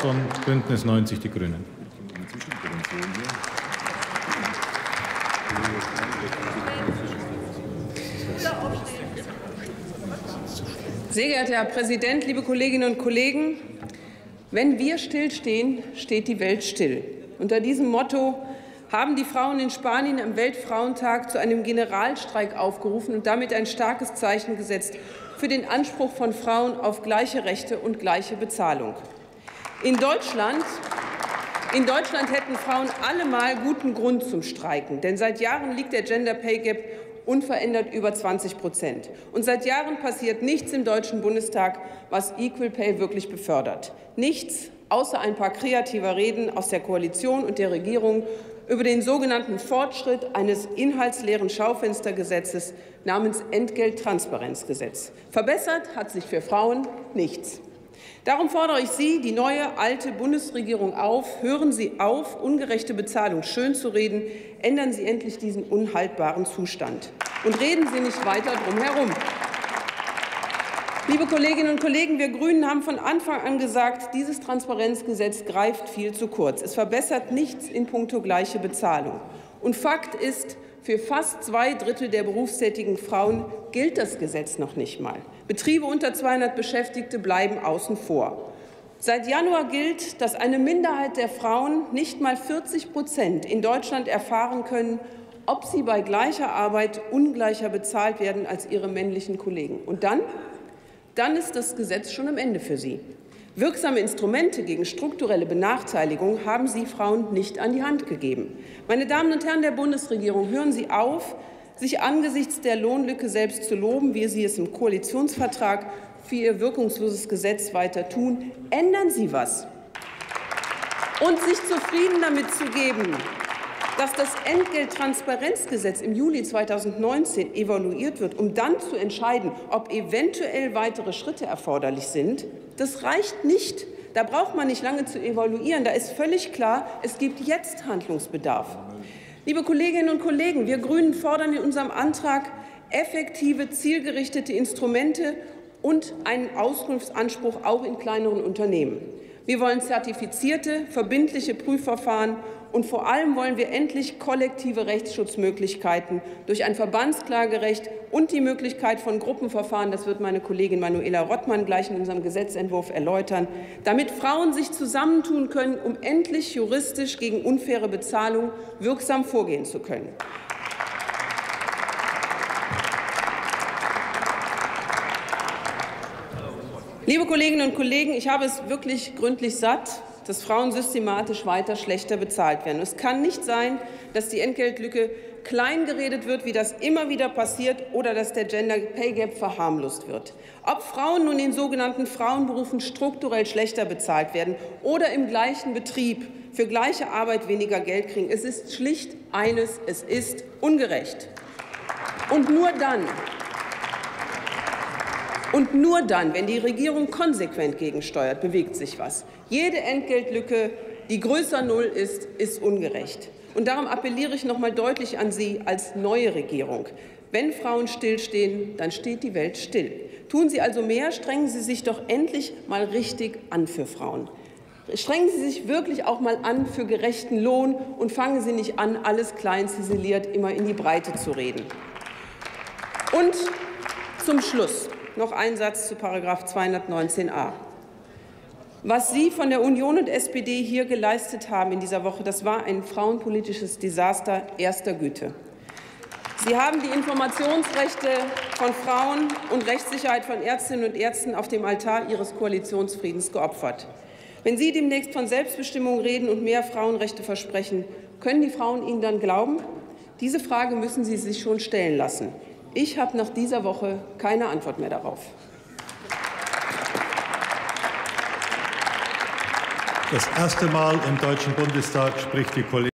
von Bündnis 90 Die Grünen. Sehr geehrter Herr Präsident, liebe Kolleginnen und Kollegen! Wenn wir stillstehen, steht die Welt still. Unter diesem Motto haben die Frauen in Spanien am Weltfrauentag zu einem Generalstreik aufgerufen und damit ein starkes Zeichen gesetzt für den Anspruch von Frauen auf gleiche Rechte und gleiche Bezahlung. In Deutschland hätten Frauen allemal guten Grund zum Streiken, denn seit Jahren liegt der Gender Pay Gap unverändert über 20%. Und seit Jahren passiert nichts im Deutschen Bundestag, was Equal Pay wirklich befördert. Nichts, außer ein paar kreativer Reden aus der Koalition und der Regierung über den sogenannten Fortschritt eines inhaltsleeren Schaufenstergesetzes namens Entgelttransparenzgesetz. Verbessert hat sich für Frauen nichts. Darum fordere ich Sie, die neue, alte Bundesregierung auf, hören Sie auf, ungerechte Bezahlung schönzureden, ändern Sie endlich diesen unhaltbaren Zustand und reden Sie nicht weiter drum herum. Liebe Kolleginnen und Kollegen, wir Grünen haben von Anfang an gesagt, dieses Transparenzgesetz greift viel zu kurz. Es verbessert nichts in puncto gleiche Bezahlung. Und Fakt ist, für fast 2/3 der berufstätigen Frauen gilt das Gesetz noch nicht mal. Betriebe unter 200 Beschäftigte bleiben außen vor. Seit Januar gilt, dass eine Minderheit der Frauen, nicht mal 40% in Deutschland, erfahren können, ob sie bei gleicher Arbeit ungleicher bezahlt werden als ihre männlichen Kollegen. Und dann ist das Gesetz schon am Ende für sie. Wirksame Instrumente gegen strukturelle Benachteiligung haben Sie Frauen nicht an die Hand gegeben. Meine Damen und Herren der Bundesregierung, hören Sie auf, sich angesichts der Lohnlücke selbst zu loben, wie Sie es im Koalitionsvertrag für Ihr wirkungsloses Gesetz weiter tun. Ändern Sie was. Und sich zufrieden damit zu geben, dass das Entgelttransparenzgesetz im Juli 2019 evaluiert wird, um dann zu entscheiden, ob eventuell weitere Schritte erforderlich sind, das reicht nicht. Da braucht man nicht lange zu evaluieren. Da ist völlig klar, es gibt jetzt Handlungsbedarf. Liebe Kolleginnen und Kollegen, wir Grünen fordern in unserem Antrag effektive, zielgerichtete Instrumente und einen Auskunftsanspruch auch in kleineren Unternehmen. Wir wollen zertifizierte, verbindliche Prüfverfahren und vor allem wollen wir endlich kollektive Rechtsschutzmöglichkeiten durch ein Verbandsklagerecht und die Möglichkeit von Gruppenverfahren, das wird meine Kollegin Manuela Rottmann gleich in unserem Gesetzentwurf erläutern, damit Frauen sich zusammentun können, um endlich juristisch gegen unfaire Bezahlung wirksam vorgehen zu können. Liebe Kolleginnen und Kollegen, ich habe es wirklich gründlich satt, dass Frauen systematisch weiter schlechter bezahlt werden. Es kann nicht sein, dass die Entgeltlücke kleingeredet wird, wie das immer wieder passiert, oder dass der Gender Pay Gap verharmlost wird. Ob Frauen nun in sogenannten Frauenberufen strukturell schlechter bezahlt werden oder im gleichen Betrieb für gleiche Arbeit weniger Geld kriegen, es ist schlicht eines, es ist ungerecht. Und nur dann, wenn die Regierung konsequent gegensteuert, bewegt sich was. Jede Entgeltlücke, die größer 0 ist, ist ungerecht. Und darum appelliere ich noch einmal deutlich an Sie als neue Regierung. Wenn Frauen stillstehen, dann steht die Welt still. Tun Sie also mehr, strengen Sie sich doch endlich mal richtig an für Frauen. Strengen Sie sich wirklich auch mal an für gerechten Lohn und fangen Sie nicht an, alles klein ziseliert immer in die Breite zu reden. Und zum Schluss noch ein Satz zu § 219a. Was Sie von der Union und SPD hier geleistet haben in dieser Woche, das war ein frauenpolitisches Desaster erster Güte. Sie haben die Informationsrechte von Frauen und Rechtssicherheit von Ärztinnen und Ärzten auf dem Altar Ihres Koalitionsfriedens geopfert. Wenn Sie demnächst von Selbstbestimmung reden und mehr Frauenrechte versprechen, können die Frauen Ihnen dann glauben? Diese Frage müssen Sie sich schon stellen lassen. Ich habe nach dieser Woche keine Antwort mehr darauf. Das erste Mal im Deutschen Bundestag spricht die Kollegin